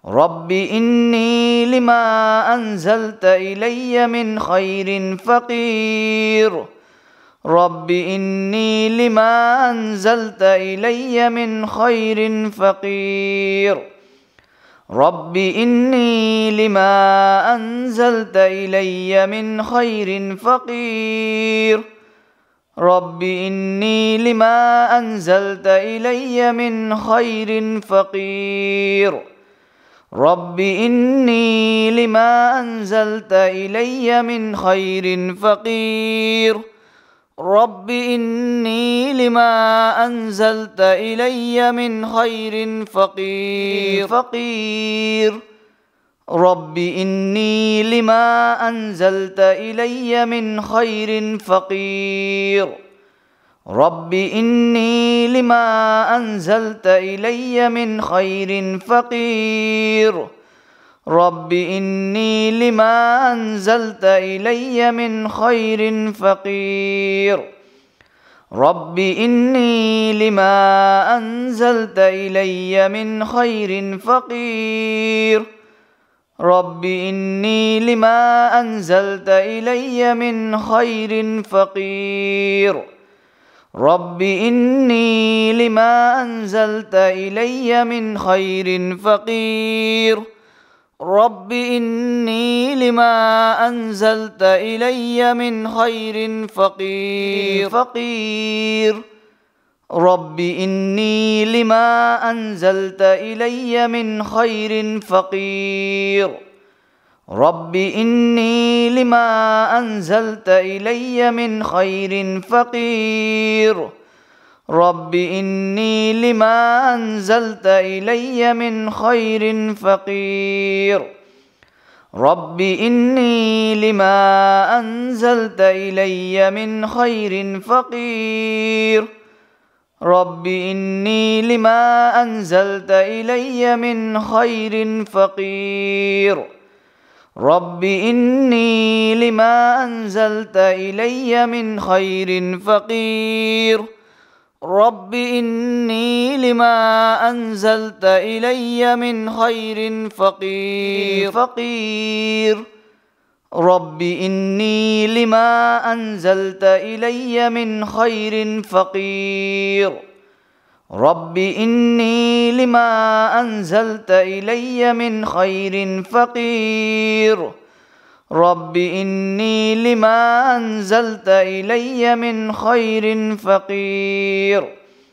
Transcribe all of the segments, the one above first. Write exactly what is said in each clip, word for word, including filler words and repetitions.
رب إني لما أنزلت إلي من خير فقير رب إني لما أنزلت إلي من خير فقير رب إني لما أنزلت إلي من خير فقير رب إني لما أنزلت إلي من خير فقير رب إني لما أنزلت إلي من خير فقير رب إني لما أنزلت إلي من خير فقير فقير رب إني لما أنزلت إلي من خير فقير رب إني لما أنزلت إلي من خير فقير رب إني لما أنزلت إلي من خير فقير رب إني لما أنزلت إلي من خير فقير رب إني لما أنزلت إلي من خير فقير رب إني لما أنزلت إلي من خير فقير رب إني لما أنزلت إلي من خير فقير فقير رب إني لما أنزلت إلي من خير فقير رب إني لما أنزلت إلي من خير فقير رب إني لما أنزلت إلي من خير فقير رب إني لما أنزلت إلي من خير فقير رب إني لما أنزلت إلي من خير فقير رب إني لما أنزلت إلي من خير فقير رب إني لما أنزلت إلي من خير فقير فقير رب إني لما أنزلت إلي من خير فقير رب إني لما أنزلت إلي من خير فقير رب إني لما أنزلت إلي من خير فقير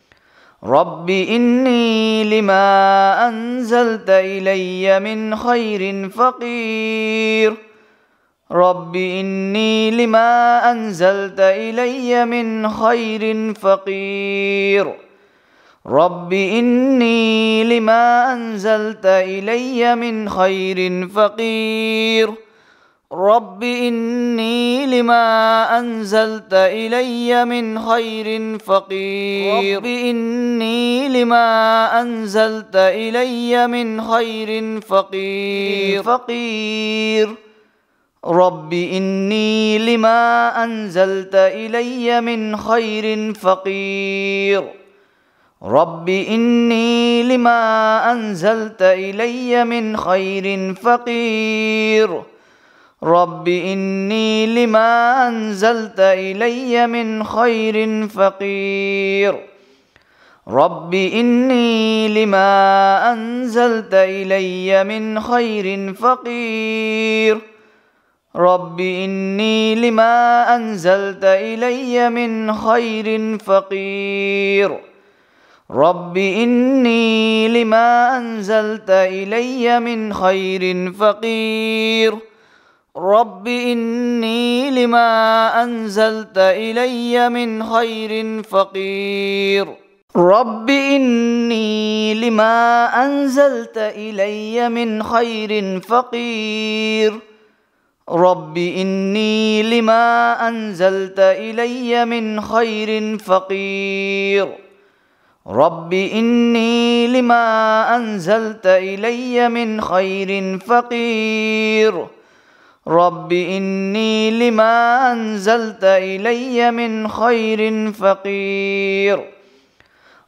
رب إني لما أنزلت إلي من خير فقير رب إني لما أنزلت إلي من خير فقير رب إني لما أنزلت إلي من خير فقير رب إني لما أنزلت إلي من خير فقير رب إني لما أنزلت إلي من خير فقير فقير رب إني لما أنزلت إلي من خير فقير رب إني لما أنزلت إلي من خير فقير رب إني لما أنزلت إلي من خير فقير رب إني لما أنزلت إلي من خير فقير رب إني لما أنزلت إلي من خير فقير رب إني لما أنزلت إلي من خير فقير رب إني لما أنزلت إلي من خير فقير رب إني لما أنزلت إلي من خير فقير رب إني لما أنزلت إلي من خير فقير رب إني لما أنزلت إلي من خير فقير رب إني لما أنزلت إلي من خير فقير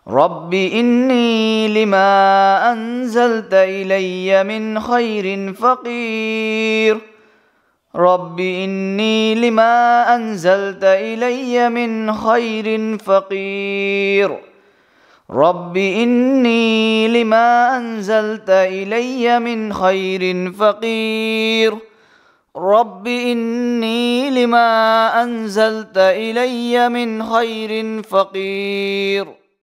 رب إني لما أنزلت إلي من خير فقير رب إني لما أنزلت إلي من خير فقير رب إني لما أنزلت إلي من خير فقير رب إني لما أنزلت إلي من خير فقير